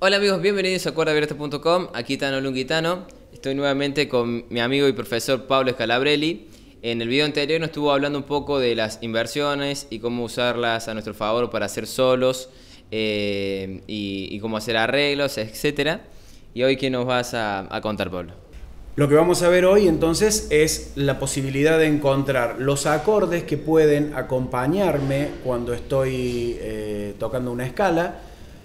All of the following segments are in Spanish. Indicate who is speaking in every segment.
Speaker 1: Hola amigos, bienvenidos a cuerdaabierta.com, aquí Tano Lunguitano. Estoy nuevamente con mi amigo y profesor Pablo Scalabrelli. En el video anterior nos estuvo hablando un poco de las inversiones y cómo usarlas a nuestro favor para hacer solos y cómo hacer arreglos, etc. Y hoy, ¿qué nos vas a contar, Pablo?
Speaker 2: Lo que vamos a ver hoy entonces es la posibilidad de encontrar los acordes que pueden acompañarme cuando estoy tocando una escala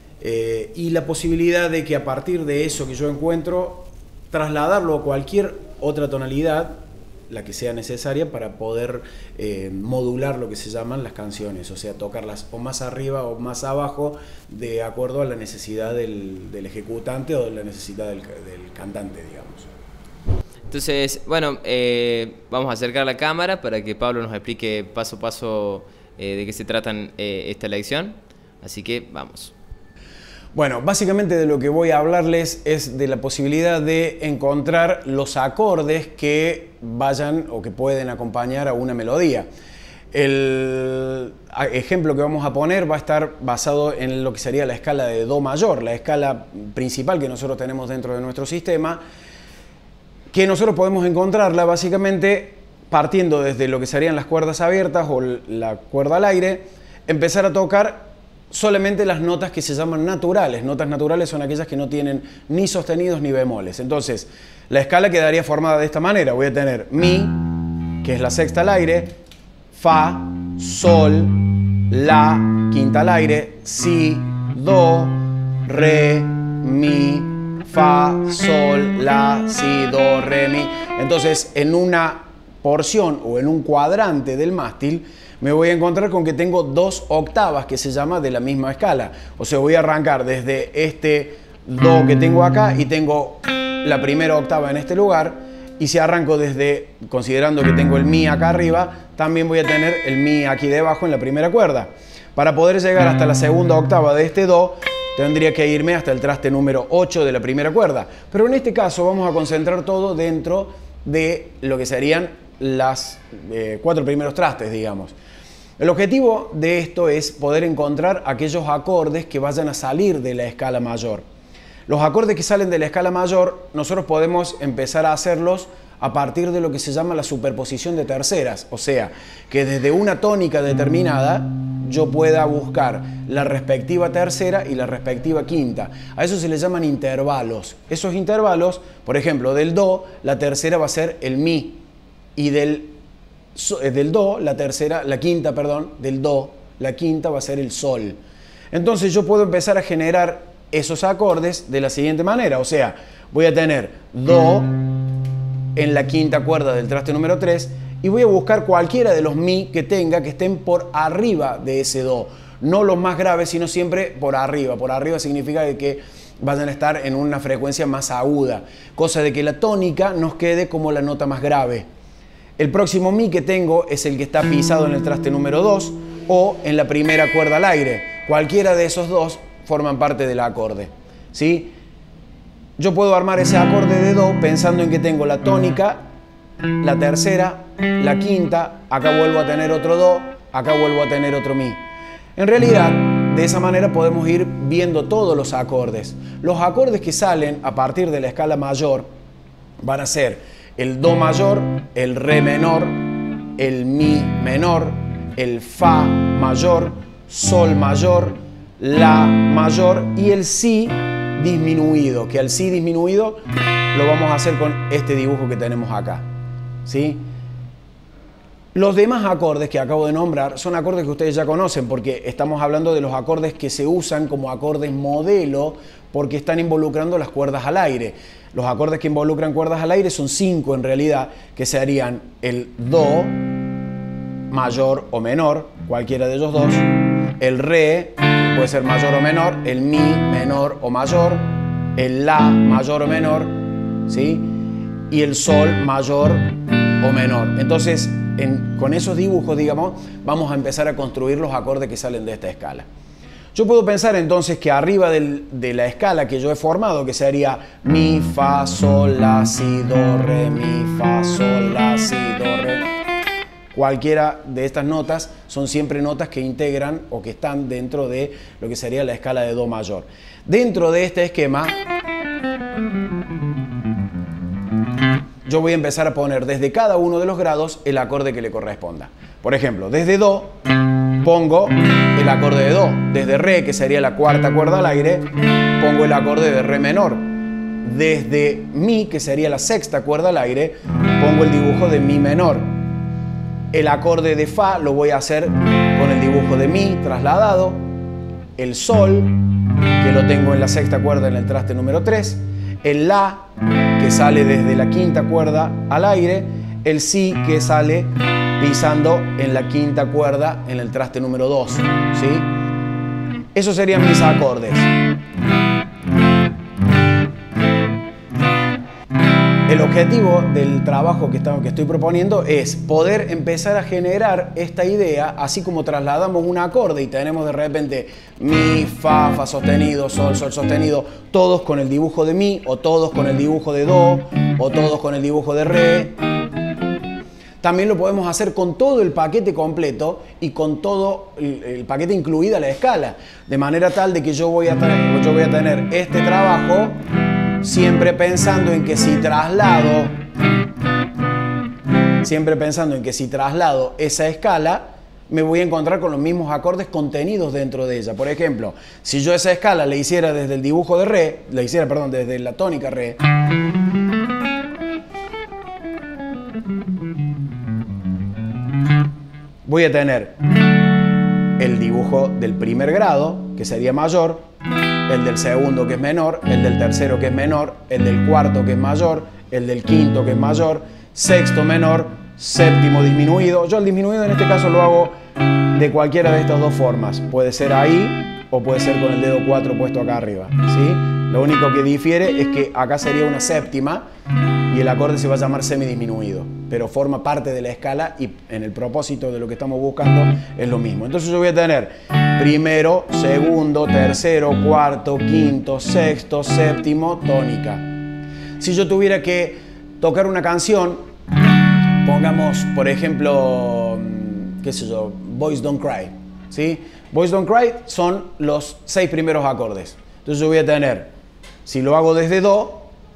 Speaker 2: y la posibilidad de que a partir de eso que yo encuentro trasladarlo a cualquier otra tonalidad, la que sea necesaria para poder modular lo que se llaman las canciones, o sea, tocarlas o más arriba o más abajo de acuerdo a la necesidad del ejecutante o de la necesidad del cantante, digamos.
Speaker 1: Entonces, bueno, vamos a acercar la cámara para que Pablo nos explique paso a paso de qué se trata esta lección. Así que vamos.
Speaker 2: Bueno, básicamente de lo que voy a hablarles es de la posibilidad de encontrar los acordes que vayan o que pueden acompañar a una melodía. El ejemplo que vamos a poner va a estar basado en lo que sería la escala de Do mayor, la escala principal que nosotros tenemos dentro de nuestro sistema, que nosotros podemos encontrarla básicamente partiendo desde lo que serían las cuerdas abiertas o la cuerda al aire, empezar a tocar solamente las notas que se llaman naturales. Notas naturales son aquellas que no tienen ni sostenidos ni bemoles. Entonces, la escala quedaría formada de esta manera. Voy a tener Mi, que es la sexta al aire, Fa, Sol, La, quinta al aire, Si, Do, Re, Mi, Fa, Sol, La, Si, Do, Re, Mi. Entonces, en una porción o en un cuadrante del mástil, me voy a encontrar con que tengo dos octavas que se llama de la misma escala. O sea, voy a arrancar desde este Do que tengo acá y tengo la primera octava en este lugar. Y si arranco desde, considerando que tengo el Mi acá arriba, también voy a tener el Mi aquí debajo en la primera cuerda. Para poder llegar hasta la segunda octava de este Do, tendría que irme hasta el traste número 8 de la primera cuerda. Pero en este caso vamos a concentrar todo dentro de lo que serían las 4 primeros trastes, digamos. El objetivo de esto es poder encontrar aquellos acordes que vayan a salir de la escala mayor. Los acordes que salen de la escala mayor, nosotros podemos empezar a hacerlos a partir de lo que se llama la superposición de terceras. O sea, que desde una tónica determinada yo pueda buscar la respectiva tercera y la respectiva quinta. A eso se le llaman intervalos. Esos intervalos, por ejemplo, del Do, la tercera va a ser el Mi. Y del Do, la quinta, del Do, la quinta va a ser el Sol. Entonces yo puedo empezar a generar esos acordes de la siguiente manera. O sea, voy a tener Do en la quinta cuerda del traste número 3 y voy a buscar cualquiera de los Mi que tenga que estén por arriba de ese Do. No los más graves, sino siempre por arriba. Por arriba significa que vayan a estar en una frecuencia más aguda, cosa de que la tónica nos quede como la nota más grave. El próximo Mi que tengo es el que está pisado en el traste número 2 o en la primera cuerda al aire. Cualquiera de esos dos forman parte del acorde, ¿sí? Yo puedo armar ese acorde de Do pensando en que tengo la tónica, la tercera, la quinta, acá vuelvo a tener otro Do, acá vuelvo a tener otro Mi. En realidad, de esa manera podemos ir viendo todos los acordes. Los acordes que salen a partir de la escala mayor van a ser el Do mayor, el Re menor, el Mi menor, el Fa mayor, Sol mayor, La mayor y el Si disminuido, que al Si disminuido lo vamos a hacer con este dibujo que tenemos acá, ¿sí? Los demás acordes que acabo de nombrar son acordes que ustedes ya conocen porque estamos hablando de los acordes que se usan como acordes modelo porque están involucrando las cuerdas al aire. Los acordes que involucran cuerdas al aire son 5 en realidad, que serían el Do mayor o menor, cualquiera de ellos dos, el Re, puede ser mayor o menor, el Mi menor o mayor, el La mayor o menor, ¿sí? Y el Sol mayor o menor. Entonces, con esos dibujos, digamos, vamos a empezar a construir los acordes que salen de esta escala. Yo puedo pensar entonces que arriba de la escala que yo he formado, que sería Mi, Fa, Sol, La, Si, Do, Re, Mi, Fa, Sol, La, Si, Do, Re. cualquiera de estas notas son siempre notas que integran o que están dentro de lo que sería la escala de Do mayor. Dentro de este esquema, yo voy a empezar a poner desde cada uno de los grados el acorde que le corresponda. Por ejemplo, desde Do pongo el acorde de Do. Desde Re, que sería la cuarta cuerda al aire, pongo el acorde de Re menor. Desde Mi, que sería la sexta cuerda al aire, pongo el dibujo de Mi menor. El acorde de Fa lo voy a hacer con el dibujo de Mi trasladado. El Sol, que lo tengo en la sexta cuerda en el traste número 3. El La, que sale desde la quinta cuerda al aire. El Si, que sale pisando en la quinta cuerda en el traste número 2. ¿Sí? Esos serían mis acordes. El objetivo del trabajo que estoy proponiendo es poder empezar a generar esta idea, así como trasladamos un acorde y tenemos de repente Mi, Fa, Fa sostenido, Sol, Sol sostenido, todos con el dibujo de Mi, o todos con el dibujo de Do, o todos con el dibujo de Re. También lo podemos hacer con todo el paquete completo y con todo el paquete incluida la escala, de manera tal de que yo voy a tener este trabajo siempre pensando en que si traslado esa escala, me voy a encontrar con los mismos acordes contenidos dentro de ella. Por ejemplo, si yo esa escala la hiciera desde el dibujo de Re, desde la tónica Re, voy a tener el dibujo del primer grado, que sería mayor, el del segundo, que es menor, el del tercero, que es menor, el del cuarto, que es mayor, el del quinto, que es mayor, sexto menor, séptimo disminuido. Yo el disminuido en este caso lo hago de cualquiera de estas dos formas. Puede ser ahí o puede ser con el dedo 4 puesto acá arriba, ¿sí? Lo único que difiere es que acá sería una séptima y el acorde se va a llamar semidisminuido, pero forma parte de la escala y en el propósito de lo que estamos buscando es lo mismo. Entonces yo voy a tener primero, segundo, tercero, cuarto, quinto, sexto, séptimo, tónica. Si yo tuviera que tocar una canción, pongamos por ejemplo, qué sé yo, Boys Don't Cry, ¿sí? Boys Don't Cry son los 6 primeros acordes. Entonces yo voy a tener, si lo hago desde Do,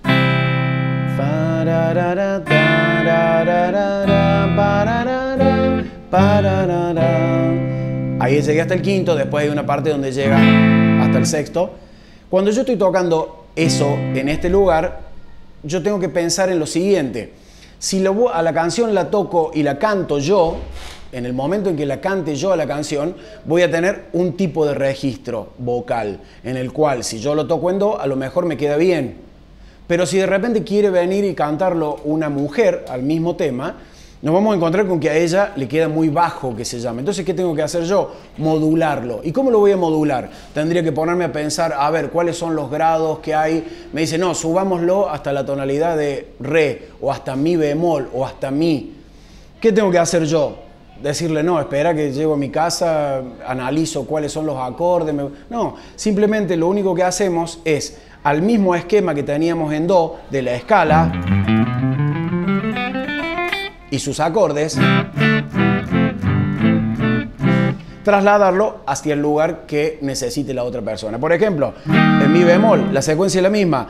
Speaker 2: ahí llegué hasta el quinto, después hay una parte donde llega hasta el sexto. Cuando yo estoy tocando eso en este lugar, yo tengo que pensar en lo siguiente. Si a la canción la toco y la canto yo, en el momento en que la cante yo a la canción, voy a tener un tipo de registro vocal, en el cual si yo lo toco en Do, a lo mejor me queda bien. Pero si de repente quiere venir y cantarlo una mujer al mismo tema, nos vamos a encontrar con que a ella le queda muy bajo, que se llama. Entonces, ¿qué tengo que hacer yo? Modularlo. ¿Y cómo lo voy a modular? Tendría que ponerme a pensar, a ver, ¿cuáles son los grados que hay? Me dice, no, subámoslo hasta la tonalidad de Re, o hasta Mi bemol, o hasta Mi. ¿Qué tengo que hacer yo? Decirle, no, espera que llego a mi casa, analizo cuáles son los acordes. No, simplemente lo único que hacemos es, al mismo esquema que teníamos en Do, de la escala y sus acordes, trasladarlo hacia el lugar que necesite la otra persona. Por ejemplo, en Mi bemol, la secuencia es la misma.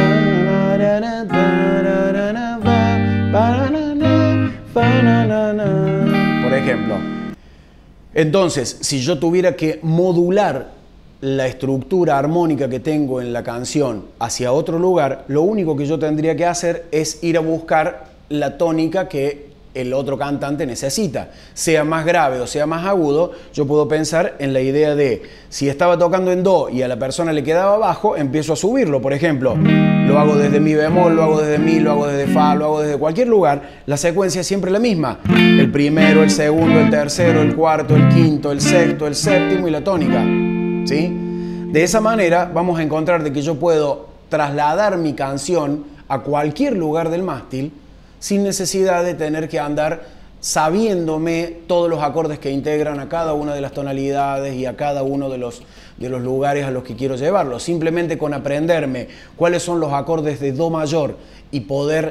Speaker 2: Por ejemplo. Entonces, si yo tuviera que modular la estructura armónica que tengo en la canción hacia otro lugar, lo único que yo tendría que hacer es ir a buscar la tónica que el otro cantante necesita. Sea más grave o sea más agudo, yo puedo pensar en la idea de, si estaba tocando en Do y a la persona le quedaba bajo, empiezo a subirlo. Por ejemplo, lo hago desde Mi bemol, lo hago desde Mi, lo hago desde Fa, lo hago desde cualquier lugar. La secuencia es siempre la misma. El primero, el segundo, el tercero, el cuarto, el quinto, el sexto, el séptimo y la tónica, ¿sí? De esa manera vamos a encontrar de que yo puedo trasladar mi canción a cualquier lugar del mástil sin necesidad de tener que andar sabiéndome todos los acordes que integran a cada una de las tonalidades y a cada uno de los lugares a los que quiero llevarlo. Simplemente con aprenderme cuáles son los acordes de Do mayor y poder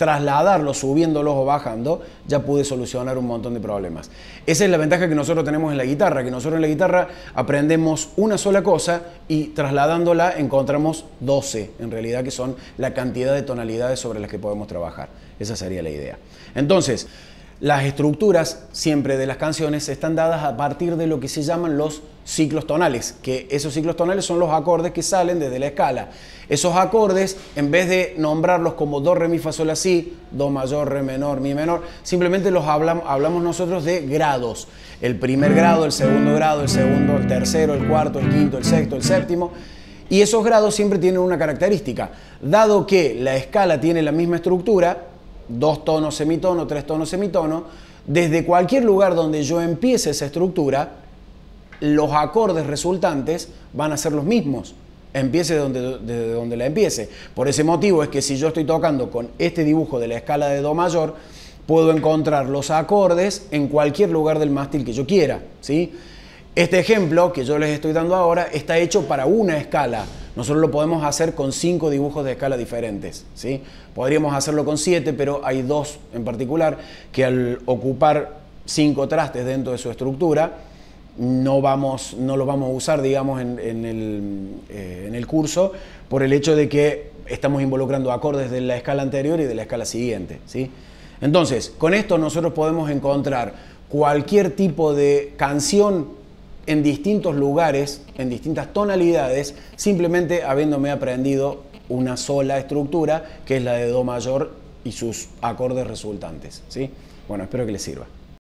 Speaker 2: trasladarlos subiéndolos o bajando, ya pude solucionar un montón de problemas. Esa es la ventaja que nosotros tenemos en la guitarra, que nosotros en la guitarra aprendemos una sola cosa y trasladándola encontramos 12, en realidad, que son la cantidad de tonalidades sobre las que podemos trabajar. Esa sería la idea. Entonces, las estructuras siempre de las canciones están dadas a partir de lo que se llaman los ciclos tonales, que esos ciclos tonales son los acordes que salen desde la escala. Esos acordes, en vez de nombrarlos como do, re, mi, fa, sol, la, si, do mayor, re menor, mi menor, simplemente los hablamos nosotros de grados. El primer grado, el segundo, el tercero, el cuarto, el quinto, el sexto, el séptimo. Y esos grados siempre tienen una característica. Dado que la escala tiene la misma estructura, 2 tonos semitono, 3 tonos semitono, desde cualquier lugar donde yo empiece esa estructura, los acordes resultantes van a ser los mismos, empiece desde donde la empiece. Por ese motivo es que si yo estoy tocando con este dibujo de la escala de do mayor, puedo encontrar los acordes en cualquier lugar del mástil que yo quiera, ¿sí? Este ejemplo que yo les estoy dando ahora está hecho para una escala. Nosotros lo podemos hacer con 5 dibujos de escala diferentes, ¿sí? Podríamos hacerlo con 7, pero hay 2 en particular que al ocupar 5 trastes dentro de su estructura no los vamos a usar, digamos, en el curso, por el hecho de que estamos involucrando acordes de la escala anterior y de la escala siguiente, ¿sí? Entonces, con esto nosotros podemos encontrar cualquier tipo de canción en distintos lugares, en distintas tonalidades, simplemente habiéndome aprendido una sola estructura, que es la de do mayor y sus acordes resultantes, ¿sí? Bueno, espero que les sirva.